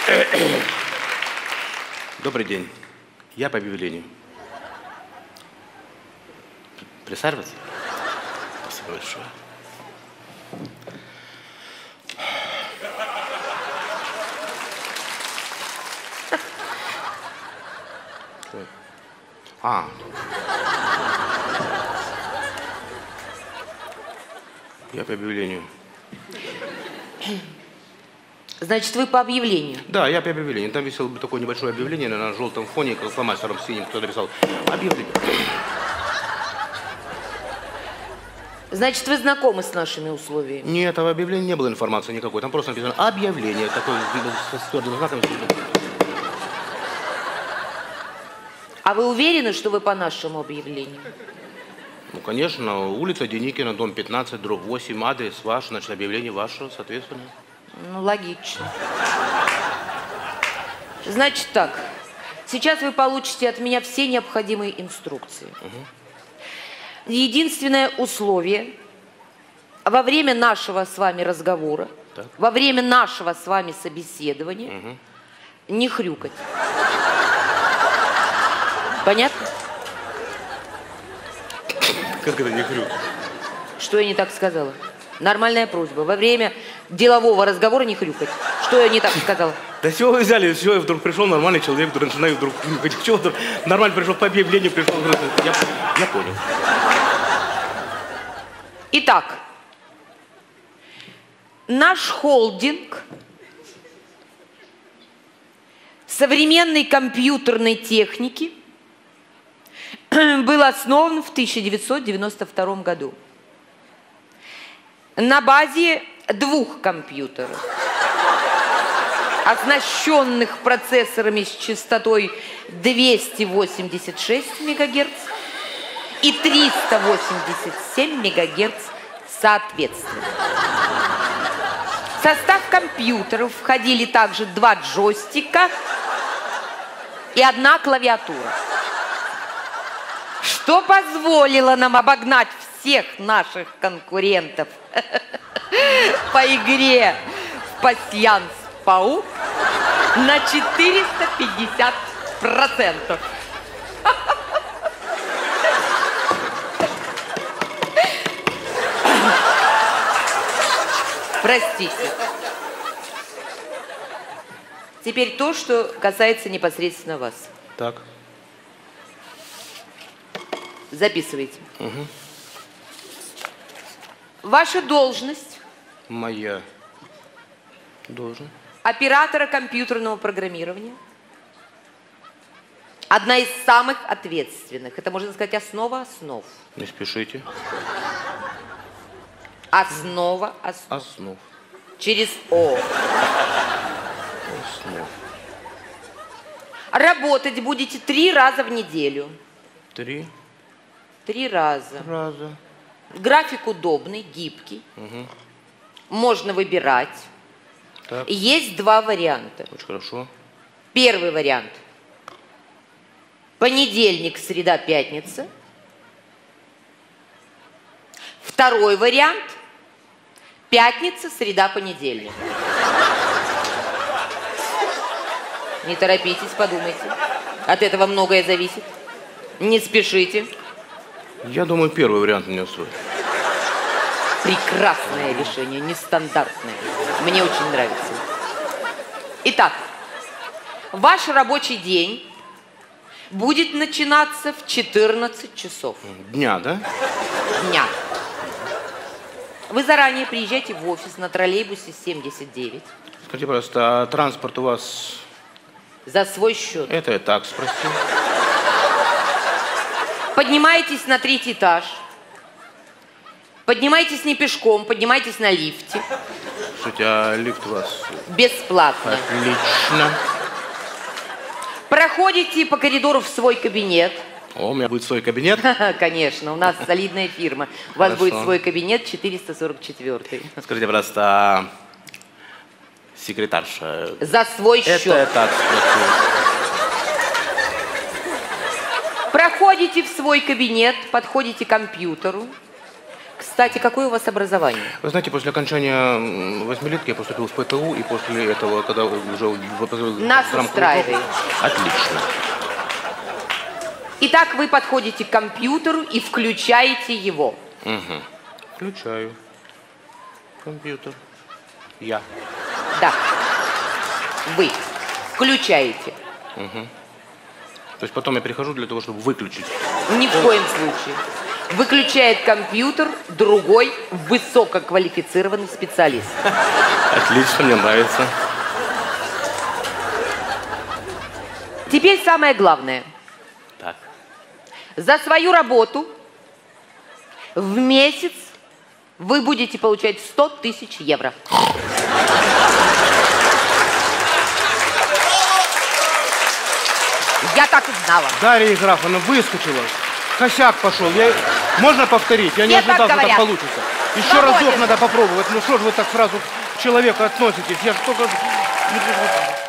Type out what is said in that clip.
Добрый день. Я по объявлению. Присаживаться? Спасибо большое. Я по объявлению. Значит, вы по объявлению? Да, я по объявлению. Там висело такое небольшое объявление на желтом фоне, как фломастером синим кто-то написал. Объявление. Значит, вы знакомы с нашими условиями? Нет, в объявлении не было информации никакой. Там просто написано объявление. Такое с твердым знаком. А вы уверены, что вы по нашему объявлению? Ну, конечно. Улица Деникина, дом 15, дробь 8, адрес ваш, значит, объявление ваше, соответственно. Ну, логично. Значит так, сейчас вы получите от меня все необходимые инструкции. Единственное условие во время нашего с вами разговора, во время нашего с вами собеседования не хрюкать. Понятно? Как это не хрюкать? Что я не так сказала? Нормальная просьба. Во время делового разговора не хрюкать. Что я не так сказала? Да чего вы взяли? Все, я вдруг пришел, нормальный человек, вдруг начинаю вдруг хрюкать. Чего вдруг? Нормально пришел, по объявлению пришел. Я понял. Итак, наш холдинг современной компьютерной техники был основан в 1992 году на базе 2 компьютеров, оснащенных процессорами с частотой 286 МГц и 387 МГц соответственно. В состав компьютеров входили также 2 джойстика и 1 клавиатура, что позволило нам обогнать всех наших конкурентов по игре в пасьянс-паук на 450%. Простите. Теперь то, что касается непосредственно вас. Так. Записывайте. Ваша должность? Моя должность. Оператора компьютерного программирования. Одна из самых ответственных. Это, можно сказать, основа основ. Не спешите. Основа основ. Основ. Через О. Основ. Работать будете 3 раза в неделю. 3 раза. График удобный, гибкий. Можно выбирать. Так. Есть 2 варианта. Очень хорошо. Первый вариант. Понедельник, среда, пятница. Второй вариант. Пятница, среда, понедельник. Не торопитесь, подумайте. От этого многое зависит. Не спешите. Я думаю, первый вариант меня устроит. Прекрасное решение, нестандартное. Мне очень нравится. Итак, ваш рабочий день будет начинаться в 14 часов. Дня, да? Дня. Вы заранее приезжаете в офис на троллейбусе 79. Скажите, пожалуйста, а транспорт у вас... За свой счет. Это я так спросил. Поднимаетесь на 3-й этаж. Поднимайтесь не пешком, поднимайтесь на лифте. Слушайте, а лифт у вас... Бесплатно. Отлично. Проходите по коридору в свой кабинет. О, у меня будет свой кабинет. Конечно, у нас солидная фирма. У вас Хорошо. будет свой кабинет 444. Скажите, пожалуйста, а секретарша... За свой счет. Это я так спросил. Проходите в свой кабинет, подходите к компьютеру, Кстати, какое у вас образование? Вы знаете, после окончания восьмилетки я поступил в ПТУ, и после этого, когда уже... Нас устраивает. Отлично. Итак, вы подходите к компьютеру и включаете его. Угу. Включаю. Компьютер. Я. Да. Вы включаете. Угу. То есть потом я прихожу для того, чтобы выключить. Ни в коем случае. Выключает компьютер другой высококвалифицированный специалист. Отлично, мне нравится. Теперь самое главное. Так. За свою работу в месяц вы будете получать 100 тысяч евро. Я так и знала. Дарья Еграфовна выскочила. Косяк пошел. Можно повторить? Я не Все так ожидал, что так говорят. получится. Еще Свободен. разок надо попробовать. Ну что же вы так сразу к человеку относитесь? Я же только...